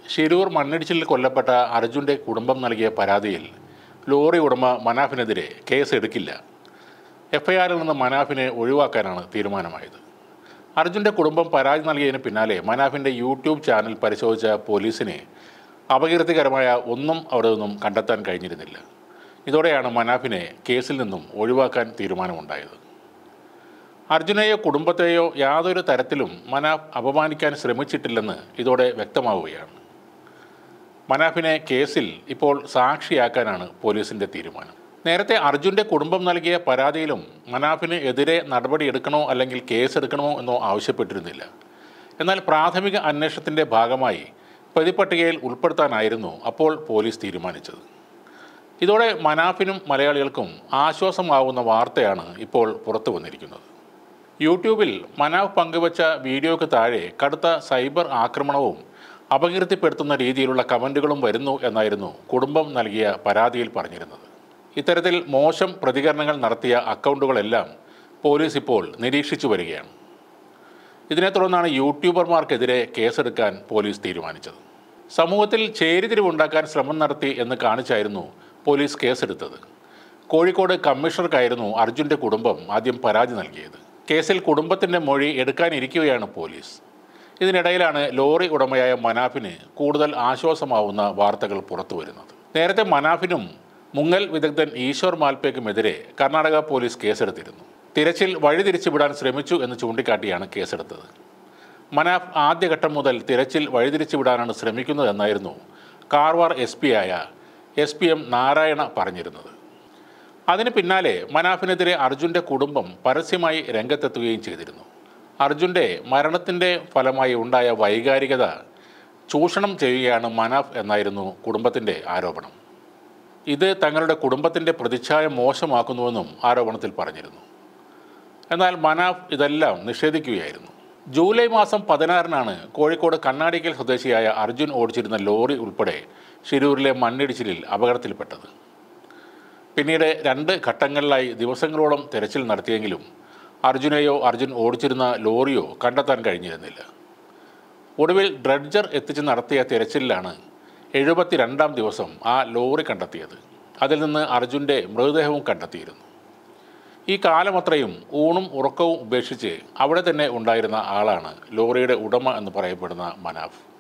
ഷിരൂർ മണ്ണിടിച്ചിലിൽ കൊല്ലപ്പെട്ട അർജുൻ്റെ കുടുംബം നൽകിയ പരാതിയിൽ ലോറി ഉടമ മനാഫിനെതിരെ കേസ് എടുക്കില്ല. എഫ്ഐആറിൽ നിന്ന് മനാഫിനെ ഒഴിവാക്കാനാണ് തീരുമാനമായത്. അർജുൻ്റെ കുടുംബം പരാതി നൽകിയതിന് പിന്നാലെ മനാഫിൻ്റെ യൂട്യൂബ് ചാനൽ പരിശോധിച്ച പോലീസിന് അപകീർത്തികരമായ ഒന്നും അവിടെ നിന്നും കണ്ടെത്താൻ കഴിഞ്ഞിരുന്നില്ല. ഇതോടെയാണ് മനാഫിനെ കേസിൽ നിന്നും ഒഴിവാക്കാൻ തീരുമാനമുണ്ടായത്. അർജുനെയോ കുടുംബത്തെയോ യാതൊരു തരത്തിലും മനാഫ് അപമാനിക്കാൻ ശ്രമിച്ചിട്ടില്ലെന്ന് ഇതോടെ വ്യക്തമാവുകയാണ്. മനാഫിനെ കേസിൽ ഇപ്പോൾ സാക്ഷിയാക്കാനാണ് പോലീസിൻ്റെ തീരുമാനം. നേരത്തെ അർജുൻ്റെ കുടുംബം നൽകിയ പരാതിയിലും മനാഫിന് എതിരെ നടപടിയെടുക്കണോ അല്ലെങ്കിൽ കേസെടുക്കണമോ എന്നോ ആവശ്യപ്പെട്ടിരുന്നില്ല. എന്നാൽ പ്രാഥമിക അന്വേഷണത്തിൻ്റെ ഭാഗമായി പ്രതിപട്ടികയിൽ ഉൾപ്പെടുത്താനായിരുന്നു അപ്പോൾ പോലീസ് തീരുമാനിച്ചത്. ഇതോടെ മനാഫിനും മലയാളികൾക്കും ആശ്വാസമാവുന്ന വാർത്തയാണ് ഇപ്പോൾ പുറത്തു വന്നിരിക്കുന്നത്. യൂട്യൂബിൽ മനാഫ് പങ്കുവച്ച വീഡിയോയ്ക്ക് താഴെ കടുത്ത സൈബർ ആക്രമണവും അപകീർത്തിപ്പെടുത്തുന്ന രീതിയിലുള്ള കമൻറ്റുകളും വരുന്നു എന്നായിരുന്നു കുടുംബം നൽകിയ പരാതിയിൽ പറഞ്ഞിരുന്നത്. ഇത്തരത്തിൽ മോശം പ്രതികരണങ്ങൾ നടത്തിയ അക്കൗണ്ടുകളെല്ലാം പോലീസ് ഇപ്പോൾ നിരീക്ഷിച്ചു വരികയാണ്. ഇതിനെ തുടർന്നാണ് യൂട്യൂബർമാർക്കെതിരെ കേസെടുക്കാൻ പോലീസ് തീരുമാനിച്ചത്. സമൂഹത്തിൽ ചേരിതിരിവുണ്ടാക്കാൻ ശ്രമം നടത്തി എന്ന് കാണിച്ചായിരുന്നു പോലീസ് കേസെടുത്തത്. കോഴിക്കോട് കമ്മീഷണർക്കായിരുന്നു അർജുൻ്റെ കുടുംബം ആദ്യം പരാതി നൽകിയത്. കേസിൽ കുടുംബത്തിൻ്റെ മൊഴി എടുക്കാനിരിക്കുകയാണ് പോലീസ്. ഇതിനിടയിലാണ് ലോറി ഉടമയായ മനാഫിന് കൂടുതൽ ആശ്വാസമാവുന്ന വാർത്തകൾ പുറത്തു വരുന്നത്. നേരത്തെ മനാഫിനും മുങ്ങൽ വിദഗ്ധൻ ഈശ്വർ മാൽപ്പയ്ക്കുമെതിരെ കർണാടക പോലീസ് കേസെടുത്തിരുന്നു. തിരച്ചിൽ വഴിതിരിച്ചുവിടാൻ ശ്രമിച്ചു എന്ന് ചൂണ്ടിക്കാട്ടിയാണ് കേസെടുത്തത്. മനാഫ് ആദ്യഘട്ടം മുതൽ തിരച്ചിൽ വഴിതിരിച്ചുവിടാനാണ് ശ്രമിക്കുന്നതെന്നായിരുന്നു കാർവാർ SP ആയ SPM നാരായണ പറഞ്ഞിരുന്നത്. അതിന് പിന്നാലെ മനാഫിനെതിരെ അർജുൻ്റെ കുടുംബം പരസ്യമായി രംഗത്തെത്തുകയും ചെയ്തിരുന്നു. അർജുൻ്റെ മരണത്തിൻ്റെ ഫലമായി ഉണ്ടായ വൈകാരികത ചൂഷണം ചെയ്യുകയാണ് മനാഫ് എന്നായിരുന്നു കുടുംബത്തിൻ്റെ ആരോപണം. ഇത് തങ്ങളുടെ കുടുംബത്തിൻ്റെ പ്രതിച്ഛായ മോശമാക്കുന്നുവെന്നും ആരോപണത്തിൽ പറഞ്ഞിരുന്നു. എന്നാൽ മനാഫ് ഇതെല്ലാം നിഷേധിക്കുകയായിരുന്നു. ജൂലൈ മാസം 16-നാണ് കോഴിക്കോട് കണ്ണാടിക്കൽ സ്വദേശിയായ അർജുൻ ഓടിച്ചിരുന്ന ലോറി ഉൾപ്പെടെ ഷിരൂരിലെ മണ്ണിടിച്ചിലിൽ അപകടത്തിൽപ്പെട്ടത്. പിന്നീട് 2 ഘട്ടങ്ങളിലായി ദിവസങ്ങളോളം തെരച്ചിൽ നടത്തിയെങ്കിലും അർജുനെയോ അർജുൻ ഓടിച്ചിരുന്ന ലോറിയോ കണ്ടെത്താൻ കഴിഞ്ഞിരുന്നില്ല. ഒടുവിൽ ഡ്രഡ്ജർ എത്തിച്ച് നടത്തിയ തിരച്ചിലിലാണ് 72-ാം ദിവസം ആ ലോറി കണ്ടെത്തിയത്. അതിൽ നിന്ന് അർജുൻ്റെ മൃതദേഹവും കണ്ടെത്തിയിരുന്നു. ഈ കാലമത്രയും ഊണും ഉറക്കവും ഉപേക്ഷിച്ച് അവിടെ തന്നെ ഉണ്ടായിരുന്ന ആളാണ് ലോറിയുടെ ഉടമ എന്ന് പറയപ്പെടുന്ന മനാഫ്.